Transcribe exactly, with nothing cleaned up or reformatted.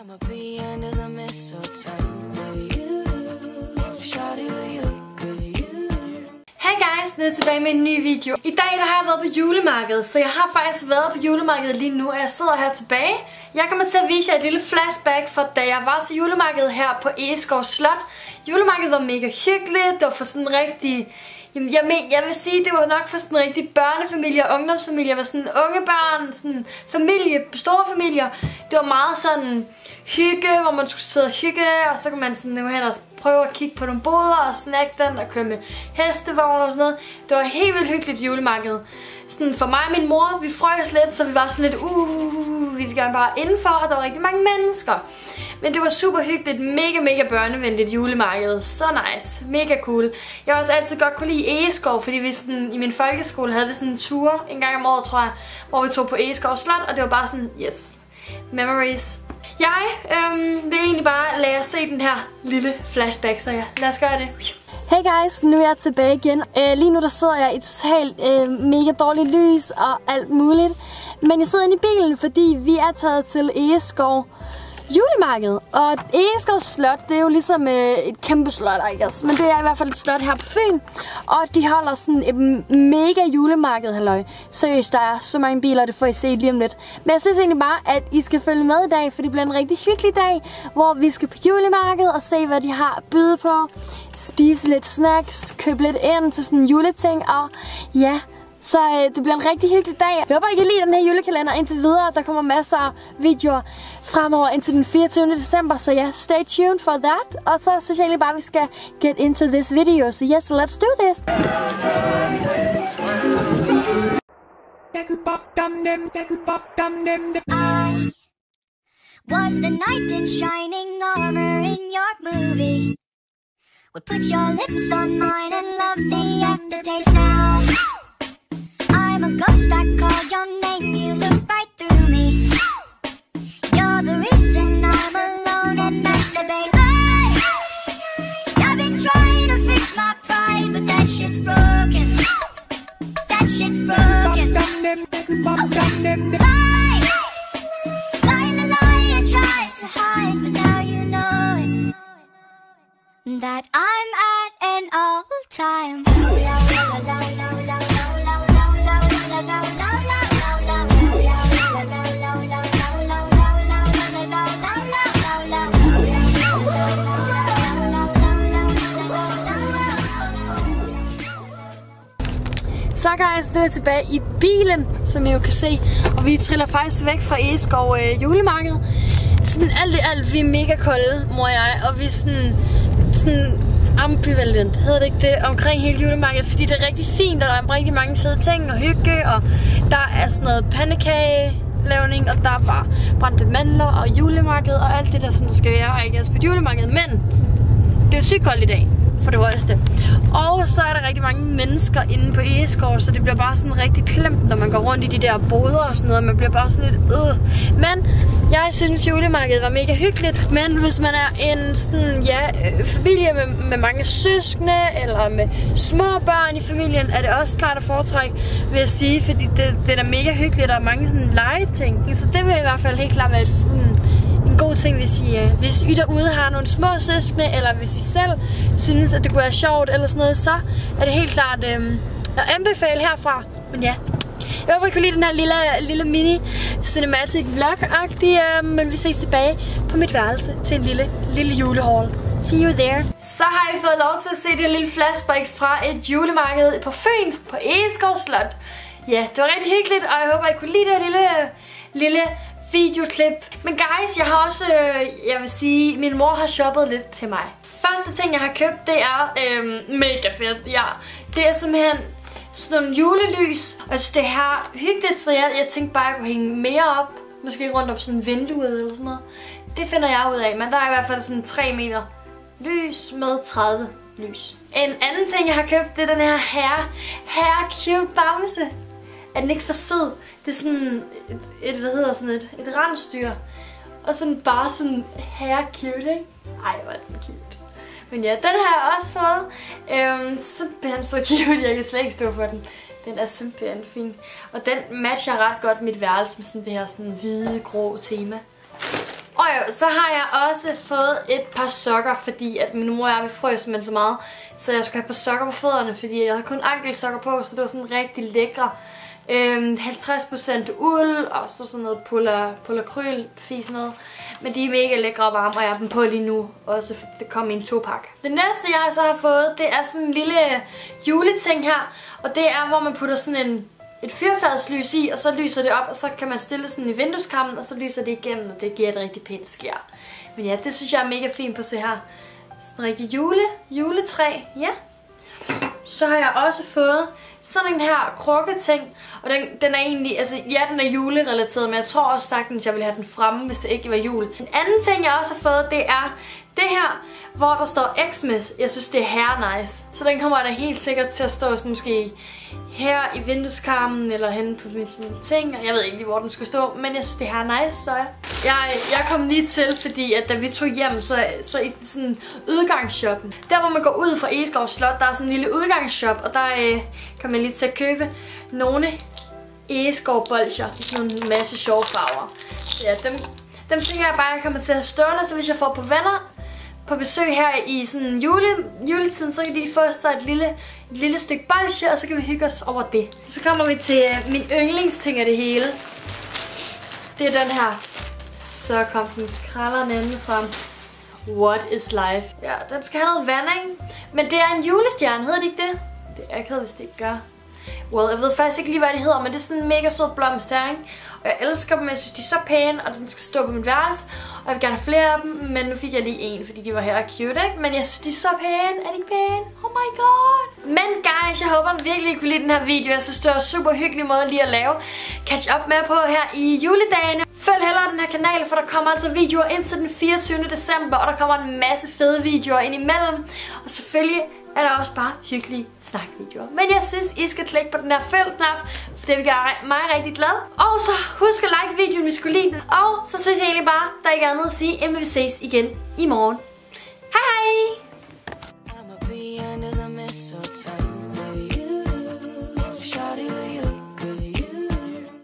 I'ma be under the mistletoe with you, shawty with you, with you. Hey guys, nu er jeg tilbage med en ny video. I dag der har jeg været på julemarkedet, så jeg har faktisk været på julemarkedet lige nu, og jeg sidder her tilbage. Jeg kommer til at vise jer et lille flashback fra da jeg var til julemarkedet her på Egeskov Slot. Julemarkedet var mega hyggeligt, det var for sådan en rigtig... Jamen, jeg, men, jeg vil sige, det var nok for sådan en rigtig børnefamilie og ungdomsfamilie, var sådan unge børn, sådan familie, store familier. Det var meget sådan hygge, hvor man skulle sidde og hygge, og så kunne man sådan nu hen og prøve at kigge på nogle boder og snakke den og køre med hestevogn og sådan noget. Det var helt vildt hyggeligt julemarked. Sådan for mig og min mor, vi frøs lidt, så vi var sådan lidt, uh, vi ville gerne bare indenfor, og der var rigtig mange mennesker. Men det var super hyggeligt, mega mega børnevenligt julemarked. Så nice, mega cool. Jeg har også altid godt kunne lide Egeskov, fordi vi sådan, i min folkeskole havde vi sådan en tur en gang om året, tror jeg, hvor vi tog på Egeskov Slot, og det var bare sådan, yes, memories. Jeg øhm, vil egentlig bare lade jer se den her lille flashback, så ja, lad os gøre det. Hey guys, nu er jeg tilbage igen. Uh, lige nu der sidder jeg i totalt uh, mega dårligt lys og alt muligt. Men jeg sidder inde i bilen, fordi vi er taget til Egeskov julemarked. Og Egeskov Slot, det er jo ligesom øh, et kæmpe slot, I guess. Men det er i hvert fald et slot her på Fyn. Og de holder sådan et mega julemarked, halløj. Seriøst, der er så mange biler, det får I se lige om lidt. Men jeg synes egentlig bare, at I skal følge med i dag, for det bliver en rigtig hyggelig dag, hvor vi skal på julemarked og se, hvad de har at byde på. Spise lidt snacks, købe lidt ind til sådan en juleting, og ja... Så øh, det bliver en rigtig hyggelig dag. Jeg håber, I kan lide den her julekalender indtil videre. Der kommer masser af videoer fremover indtil den fireogtyvende december. Så ja, stay tuned for that. Og så synes jeg egentlig bare, at vi skal get into this video. Så yes, let's do this. I was the knight in shining armor in your movie. Would put your lips on mine and love the aftertaste now. I'm a ghost, I call your name, you look right through me. You're the reason I'm alone and masturbate. Hey, I've been trying to fix my pride, but that shit's broken. That shit's broken. Lie, lie, lie, lie, I tried to hide, but now you know it. That I'm at an all-time. Så guys, nu er jeg tilbage i bilen, som I jo kan se. Og vi triller faktisk væk fra Egeskov øh, julemarked. Sådan alt i alt, vi er mega kolde, mor og jeg. Og vi er sådan, sådan ambivalent, hedder det ikke det, omkring hele julemarkedet. Fordi det er rigtig fint, og der er rigtig mange fede ting og hygge. Og der er sådan noget pandekagelavning, og der er bare brændte mandler og julemarked og alt det der, som der skal være, I guess, på julemarkedet. Men det er sygt koldt i dag. For det højeste. Og så er der rigtig mange mennesker inde på Egeskov, så det bliver bare sådan rigtig klemt, når man går rundt i de der boder og sådan noget. Man bliver bare sådan lidt øh. Men jeg synes julemarkedet var mega hyggeligt. Men hvis man er en sådan, ja, familie med, med mange søskende eller med små børn i familien, er det også klart at foretrække, vil jeg sige. Fordi det, det er da mega hyggeligt, og mange sådan legeting. Så det vil i hvert fald helt klart være et, sådan, en god ting, hvis I, uh, hvis I derude har nogle små søskende, eller hvis I selv synes, at det kunne være sjovt, eller sådan noget, så er det helt klart um, at anbefale herfra. Men ja, jeg håber, I kunne lide den her lille, lille mini cinematic vlog-agtig, uh, men vi ses tilbage på mit værelse til en lille, lille julehaul. See you there. Så har I fået lov til at se det lille flashback fra et julemarked på Fyn, på Egeskov Slot. Ja, det var rigtig hyggeligt, og jeg håber, I kunne lide det lille, lille videoklip. Men guys, jeg har også, øh, jeg vil sige, min mor har shoppet lidt til mig. Første ting, jeg har købt, det er øh, mega fedt. Ja, det er simpelthen sådan nogle julelys. Og jeg synes, det er her hyggeligt, så jeg, jeg tænkte bare, at jeg kunne hænge mere op. Måske rundt om sådan vinduet eller sådan noget. Det finder jeg ud af, men der er i hvert fald sådan tre meter lys med tredive lys. En anden ting, jeg har købt, det er den her Hair, Hair Cute bamse. Er den ikke for sød? Det er sådan et, et hvad hedder sådan et, et rensdyr. Og sådan bare sådan hair cute, ikke? Ej, hvor er den cute. Men ja, den har jeg også fået. Øhm, simpelthen så cute, jeg kan slet ikke stå for den. Den er simpelthen fin. Og den matcher ret godt mit værelse med sådan det her sådan hvide, grå tema. Og jo, så har jeg også fået et par sokker, fordi at min mor og jeg vi frøs simpelthen så meget. Så jeg skulle have et par sokker på fødderne, fordi jeg havde kun ankelsokker på, så det var sådan rigtig lækre. Øhm, halvtreds procent uld, og så sådan noget polarkryl, fis noget. Men de er mega lækre og varme, og jeg har dem på lige nu, også fordi det kom i en topak. Det næste jeg så har fået, det er sådan en lille juleting her. Og det er, hvor man putter sådan en, et fyrfadslys i, og så lyser det op, og så kan man stille sådan i vindueskarmen, og så lyser det igennem, og det giver et rigtig pænt skær. Men ja, det synes jeg er mega fint på at se her. Sådan en rigtig jule, juletræ, ja. Så har jeg også fået sådan en her krukketing, og den, den er egentlig, altså ja, den er julerelateret, men jeg tror også sagtens, at jeg ville have den fremme, hvis det ikke var jul. En anden ting, jeg også har fået, det er det her, hvor der står Xmas. Jeg synes, det er her nice. Så den kommer der helt sikkert til at stå sådan måske her i vindueskarmen, eller henne på min sådan ting. Jeg ved ikke lige, hvor den skulle stå, men jeg synes, det er her nice, så jeg. Jeg, jeg kom lige til, fordi at da vi tog hjem, så, så i sådan udgangsshoppen. Der, hvor man går ud fra Egeskov Slot, der er sådan en lille udgangsshop, og der øh, kan man lige til at købe nogle Egeskov bolcher i sådan en masse sjove farver. Ja, dem, dem tænker jeg bare, jeg kommer til at have stående, så hvis jeg får på venner på besøg her i sådan jule, juletiden, så kan de få så et lille, et lille stykke bolsje, og så kan vi hygge os over det. Så kommer vi til uh, min yndlingsting af det hele. Det er den her. Så kom den krallerne inde frem. What is life? Ja, den skal have noget vand, ikke? Men det er en julestjerne, hedder det ikke det? Det er ikke, hvis det ikke gør. Well, jeg ved faktisk ikke lige, hvad det hedder, men det er sådan en mega sød blomst her, ikke? Og jeg elsker dem, jeg synes, de er så pæne, og den skal stå på mit værelse. Og jeg vil gerne have flere af dem, men nu fik jeg lige en, fordi de var her cute, ikke? Men jeg synes, de er så pæne. Er de ikke pæne? Oh my god! Men guys, jeg håber virkelig, I kunne lide den her video. Jeg synes, det var en super hyggelig måde lige at lave catch up med på her i juledagene. Følg hellere den her kanal, for der kommer altså videoer indtil den fireogtyvende december, og der kommer en masse fede videoer ind imellem. Og selvfølgelig er der også bare hyggelige snakvideoer. Men jeg synes, I skal klikke på den her følg-knap, for det vil gøre mig rigtig glad. Og så husk at like videoen, hvis I skulle lide den. Og så synes jeg egentlig bare, der er ikke andet at sige, end vi ses igen i morgen.